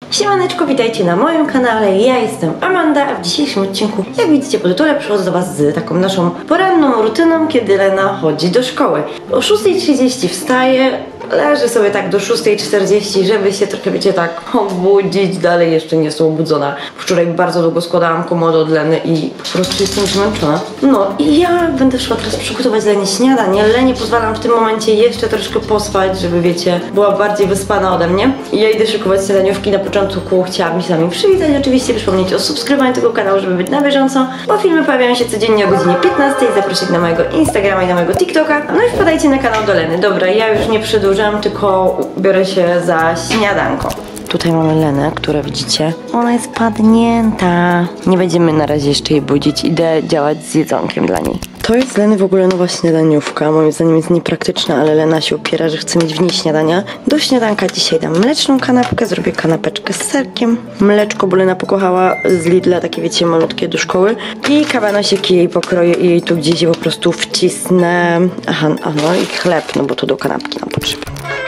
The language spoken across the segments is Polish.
Siemaneczko, witajcie na moim kanale, ja jestem Amanda, a w dzisiejszym odcinku, jak widzicie po tytule, przychodzę do Was z taką naszą poranną rutyną, kiedy Lena chodzi do szkoły. O 6:30 wstaje, leży sobie tak do 6:40, żeby się trochę, wiecie, tak obudzić, dalej jeszcze nie jestem obudzona. Wczoraj bardzo długo składałam komodę od Leny i po prostu jestem zmęczona. No i ja będę szła teraz przygotować Lenie śniadanie. Lenie pozwalam w tym momencie jeszcze troszkę pospać, żeby, wiecie, była bardziej wyspana ode mnie. I ja idę szykować śniadaniówki. Na początku chciałam się z Wami przywitać, oczywiście przypomnieć o subskrybowaniu tego kanału, żeby być na bieżąco, bo filmy pojawiają się codziennie o godzinie 15 i zaprosić na mojego Instagrama i na mojego TikToka. No i wpadajcie na kanał do Leny. Dobra, ja już nie przedłużam, tylko biorę się za śniadanko. Tutaj mamy Lenę, która widzicie, ona jest padnięta. Nie będziemy na razie jeszcze jej budzić, idę działać z jedzonkiem dla niej. To jest Leny w ogóle nowa śniadaniówka, moim zdaniem jest niepraktyczna, ale Lena się upiera, że chce mieć w niej śniadania. Do śniadanka dzisiaj dam mleczną kanapkę, zrobię kanapeczkę z serkiem, mleczko, bo Lena pokochała z Lidla, takie wiecie, malutkie do szkoły, i kabanosiki jej pokroję i jej tu gdzieś je po prostu wcisnę. Aha, no i chleb, no bo to do kanapki nam potrzeba.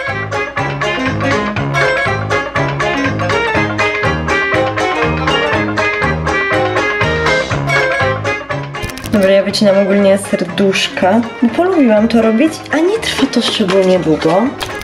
Dobra, ja wycinam ogólnie serduszka. Polubiłam to robić, a nie trwa to szczególnie długo.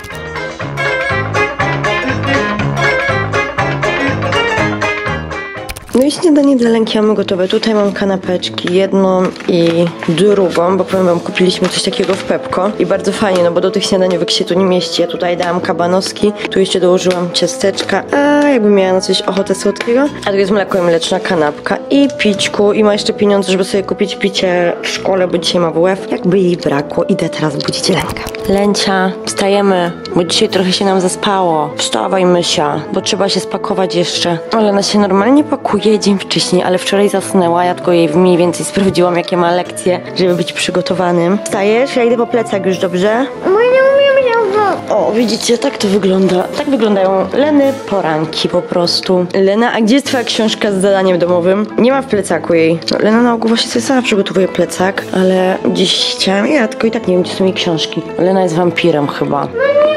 No i śniadanie dla Lenki mamy gotowe. Tutaj mam kanapeczki, jedną i drugą, bo powiem Wam, kupiliśmy coś takiego w Pepko i bardzo fajnie, no bo do tych śniadaniówek się tu nie mieści. Ja tutaj dałam kabanoski, tu jeszcze dołożyłam ciasteczka, a jakby miała na coś ochotę słodkiego. A tu jest mleko i mleczna kanapka i pićku, i ma jeszcze pieniądze, żeby sobie kupić picie w szkole, bo dzisiaj ma WF. Jakby jej brakło, idę teraz budzić Lenkę. Lencia, wstajemy, bo dzisiaj trochę się nam zaspało. Wstawaj, mysia, bo trzeba się spakować jeszcze. Ale ona się normalnie pakuje dzień wcześniej, ale wczoraj zasnęła. Ja tylko jej mniej więcej sprawdziłam, jakie ma lekcje, żeby być przygotowanym. Wstajesz? Ja idę po plecak już, dobrze? O, widzicie, tak to wygląda. Tak wyglądają Leny poranki po prostu. Lena, a gdzie jest twoja książka z zadaniem domowym? Nie ma w plecaku jej. No, Lena na ogół właśnie sobie sama przygotowuje plecak, ale dziś chciałam, ja tylko i tak nie wiem, gdzie są jej książki. Lena jest wampirem chyba.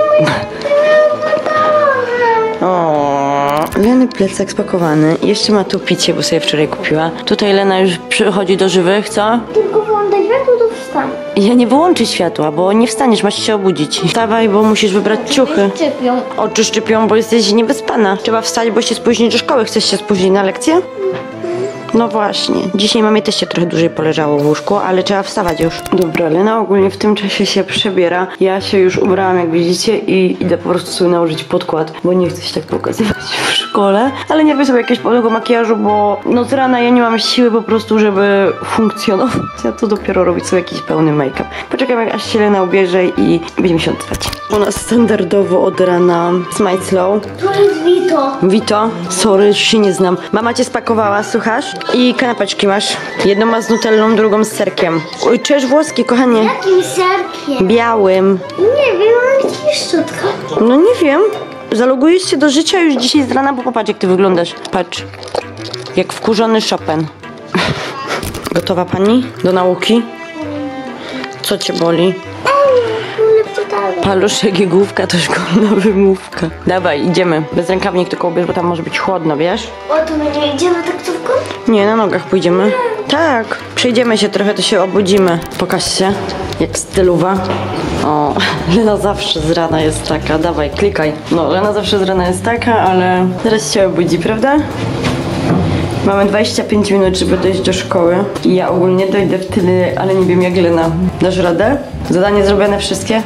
O, Leny plecak spakowany. Jeszcze ma tu picie, bo sobie wczoraj kupiła. Tutaj Lena już przychodzi do żywych, co? Tylko wyłączę światło, to wstań. Ja nie wyłączę światła, bo nie wstaniesz, masz się obudzić. Wstawaj, bo musisz wybrać ciuchy. Szczypią. Oczy szczypią, bo jesteś niewyspana. Trzeba wstać, bo się spóźnić do szkoły. Chcesz się spóźnić na lekcję? No właśnie. Dzisiaj mamie też się trochę dłużej poleżało w łóżku, ale trzeba wstawać już. Dobra, Lena ogólnie w tym czasie się przebiera. Ja się już ubrałam, jak widzicie, i idę po prostu sobie nałożyć podkład, bo nie chcę się tak pokazywać w szkole. Ale nie robię sobie jakiegoś podobnego makijażu, bo no z rana ja nie mam siły po prostu, żeby funkcjonować. Ja to dopiero robić sobie jakiś pełny make-up. Poczekam, aż się Lena ubierze i będziemy się odtrwać. U nas standardowo od rana Smile Slow. To jest Vito. Vito? Sorry, już się nie znam. Mama cię spakowała, słuchasz? I kanapeczki masz. Jedną ma z nutellą, drugą z serkiem. Oj, czesz włoski, kochanie. Jakim serkiem? Białym. Nie wiem, ale jaki szczotka. No nie wiem. Zalogujesz się do życia już dzisiaj z rana, bo popatrz, jak ty wyglądasz. Patrz. Jak wkurzony Chopin. Gotowa pani do nauki? Co cię boli? Paluszek i główka to szkolna wymówka. Dawaj, idziemy. Bez rękawnik tylko ubierz, bo tam może być chłodno, wiesz? O, to my nie idziemy taksówką? Nie, na nogach pójdziemy. Tak, przejdziemy się trochę, to się obudzimy. Pokaż się, jak stylowa. O, Lena zawsze z rana jest taka. Dawaj, klikaj. No, Lena zawsze z rana jest taka, ale teraz się obudzi, prawda? Mamy 25 minut, żeby dojść do szkoły. I ja ogólnie dojdę w tyle, ale nie wiem jak Lena. Dasz radę? Zadanie zrobione wszystkie?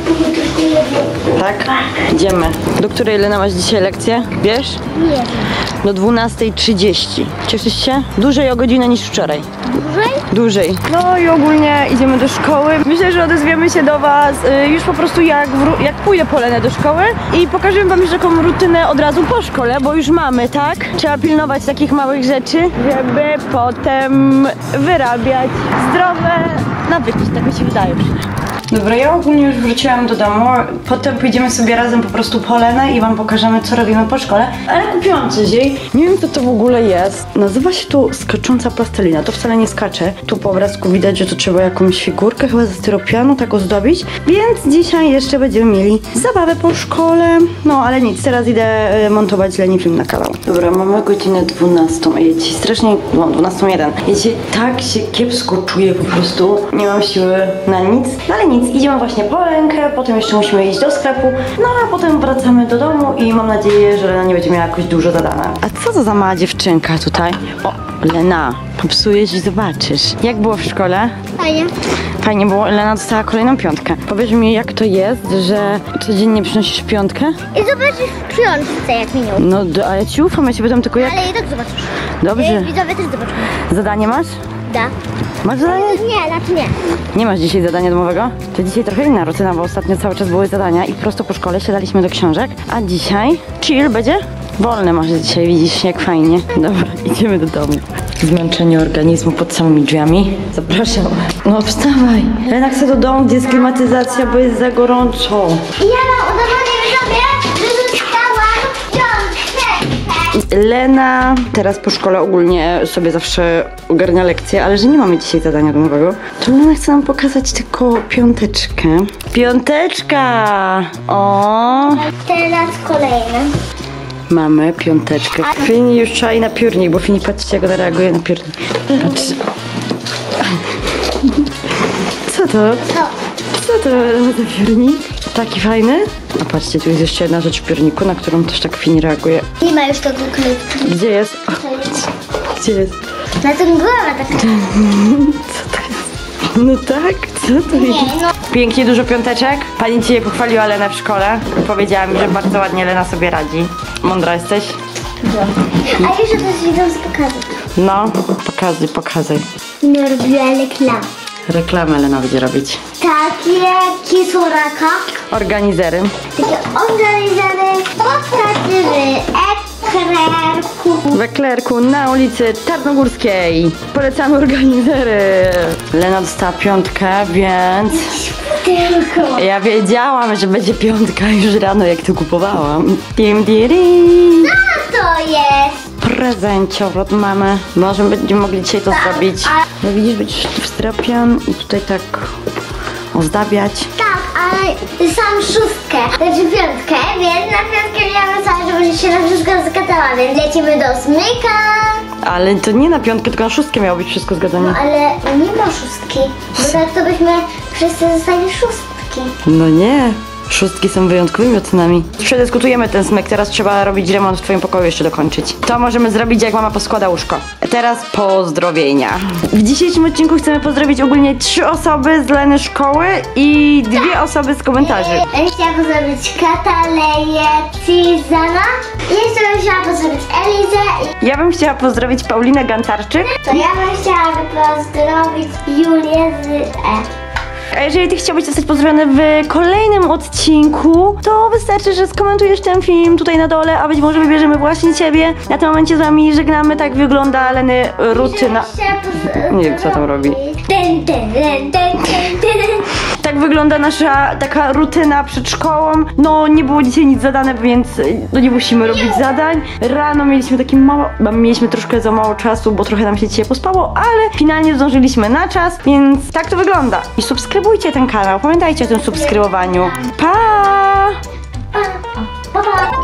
Tak? Idziemy. Do której, Lena, masz dzisiaj lekcję? Wiesz? Nie. Do 12:30. Cieszysz się? Dłużej o godzinę niż wczoraj. Dłużej? Dłużej. No i ogólnie idziemy do szkoły. Myślę, że odezwiemy się do Was już po prostu jak pójdę po Lenę do szkoły i pokażę Wam już taką rutynę od razu po szkole, bo już mamy, tak? Trzeba pilnować takich małych rzeczy, żeby potem wyrabiać zdrowe nawyki, tak mi się wydaje przynajmniej. Dobra, ja ogólnie już wróciłam do domu. Potem pójdziemy sobie razem po prostu po Lenę i wam pokażemy, co robimy po szkole. Ale kupiłam coś jej. Nie wiem, co to w ogóle jest. Nazywa się to skacząca plastelina. To wcale nie skacze. Tu po obrazku widać, że to trzeba jakąś figurkę chyba ze styropianu tak ozdobić. Więc dzisiaj jeszcze będziemy mieli zabawę po szkole. No, ale nic. Teraz idę montować Leni film na kanał. Dobra, mamy godzinę 12. Ja ci strasznie... No, 12:01. Ja ci tak się kiepsko czuję po prostu. Nie mam siły na nic. No ale nic. Idziemy właśnie po rękę. Potem jeszcze musimy iść do sklepu. No a potem wracamy do domu i mam nadzieję, że Lena nie będzie miała jakoś dużo zadane. A co to za mała dziewczynka tutaj? O, Lena, popsujesz i zobaczysz. Jak było w szkole? Fajnie. Fajnie było. Lena dostała kolejną 5. Powiedz mi, jak to jest, że codziennie przynosisz 5? I zobaczysz w książce, jak minął. No, a ja ci ufam, ja ci pytam tylko jak... Ale i tak zobaczysz. Dobrze. Widzowie też zobaczą. Zadanie masz? Da. Masz zadanie? Nie, znaczy nie. Nie masz dzisiaj zadania domowego? To dzisiaj trochę inna rutyna, bo ostatnio cały czas były zadania i prosto po szkole siadaliśmy do książek, a dzisiaj chill będzie? Wolny masz dzisiaj, widzisz, jak fajnie. Dobra, idziemy do domu. Zmęczenie organizmu pod samymi drzwiami. Zapraszam. No wstawaj. Lena chce do domu, gdzie jest klimatyzacja, bo jest za gorąco. Ja mam udawanie widzowie, że dostałam książkę. Lena teraz po szkole ogólnie sobie zawsze ogarnia lekcje, ale że nie mamy dzisiaj zadania domowego, to Lena chce nam pokazać tylko 5. 5! O! Teraz kolejny. Mamy 5. Fini już czai na piórnik, bo Fini, patrzcie, jak ona reaguje na piórnik. Patrz. Co to? Co to za piórnik? Taki fajny? A patrzcie, tu jest jeszcze jedna rzecz w piórniku, na którą też tak Fini reaguje. Nie ma już tego klipki. Gdzie jest? Gdzie jest? Na tym głowę tak. Co to jest? No tak, co to jest? Nie, no. Pięknie dużo 5. Pani cię pochwaliła Lenę w szkole. Powiedziała mi, że bardzo ładnie Lena sobie radzi. Mądra jesteś? A jeszcze coś widzą z pokazu. No, pokazuj. Nie robiła reklam. Reklamę Lena będzie robić. Takie kisuraka. Organizery. Takie organizowane postacie w ekranku. W Eklerku na ulicy Tarnogórskiej. Polecamy organizery. Lena dostała 5, więc... Tylko. Ja wiedziałam, że będzie 5 już rano, jak to kupowałam. Diri. Co to jest? Prezencior od mamy. Może będziemy mogli dzisiaj to zrobić. No widzisz, będziesz w styropian i tutaj tak ozdabiać. Tak, ale sam 6, znaczy 5, więc na 5 miałam całe, żeby się na wszystko zgadzała, więc lecimy do smyka. Ale to nie na 5, tylko na 6 miało być wszystko zgadzane. No ale nie ma 6, bo tak to byśmy wszyscy zostali 6. No nie. 6 są wyjątkowymi ocenami. Przedyskutujemy ten smyk, teraz trzeba robić remont w twoim pokoju, jeszcze dokończyć. To możemy zrobić, jak mama poskłada łóżko. Teraz pozdrowienia. W dzisiejszym odcinku chcemy pozdrowić ogólnie 3 osoby z Leny szkoły i 2 osoby z komentarzy. Ja bym chciała pozdrowić Kataleję, Cizana. I jeszcze bym chciała pozdrowić Elizę. Ja bym chciała pozdrowić Paulinę Gantarczyk. To ja bym chciała pozdrowić Julię z E. A jeżeli ty chciałbyś zostać pozdrowiony w kolejnym odcinku, to wystarczy, że skomentujesz ten film tutaj na dole, a być może wybierzemy właśnie ciebie. Na tym momencie z wami żegnamy. Tak wygląda Leny rutyna. Nie wiem, co tam robi. Tak wygląda nasza taka rutyna przed szkołą. No nie było dzisiaj nic zadane, więc no, nie musimy robić zadań. Rano mieliśmy takie mało, mieliśmy troszkę za mało czasu, bo trochę nam się dzisiaj pospało, ale finalnie zdążyliśmy na czas, więc tak to wygląda. I subskrybujcie ten kanał, pamiętajcie o tym subskrybowaniu. Pa! Pa, pa.